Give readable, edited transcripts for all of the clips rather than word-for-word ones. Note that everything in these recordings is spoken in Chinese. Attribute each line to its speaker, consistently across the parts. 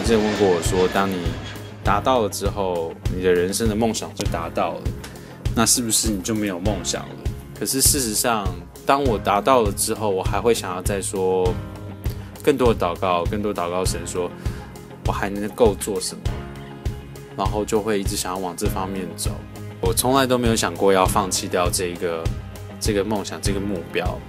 Speaker 1: 之前问过我说，当你达到了之后，你的人生的梦想就达到了，那是不是你就没有梦想了？可是事实上，当我达到了之后，我还会想要再说更多的祷告，更多祷告神说，我还能够做什么，然后就会一直想要往这方面走。我从来都没有想过要放弃掉这个梦想，这个目标。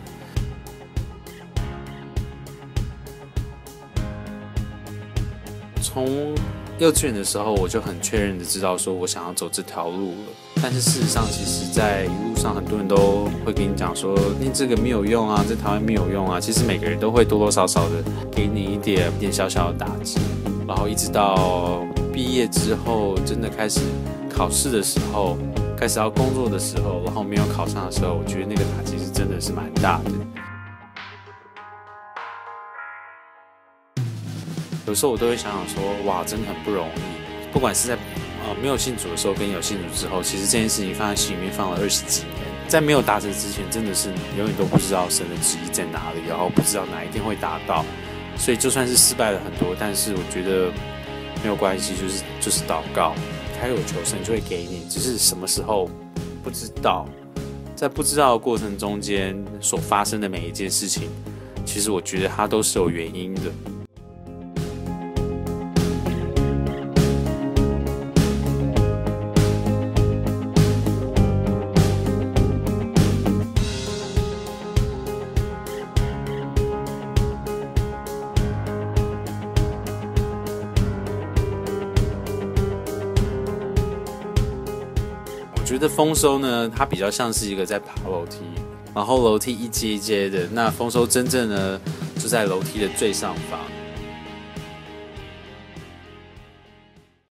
Speaker 1: 从幼稚园的时候，我就很确认的知道说我想要走这条路了。但是事实上，其实在一路上，很多人都会跟你讲说，念这个没有用啊，在台湾没有用啊。其实每个人都会多多少少的给你一点小小的打击，然后一直到毕业之后，真的开始考试的时候，开始要工作的时候，然后没有考上的时候，我觉得那个打击是真的是蛮大的。有时候我都会想想说，哇，真的很不容易。不管是在没有信主的时候，跟有信主之后，其实这件事情放在心里面放了20几年。在没有达成之前，真的是永远都不知道神的旨意在哪里，然后不知道哪一天会达到。所以就算是失败了很多，但是我觉得没有关系，就是祷告，开口求神就会给你，只是什么时候不知道。在不知道的过程中间所发生的每一件事情，其实我觉得它都是有原因的。我觉得丰收呢，它比较像是一个在爬楼梯，然后楼梯一阶一阶的，那丰收真正呢就在楼梯的最上方。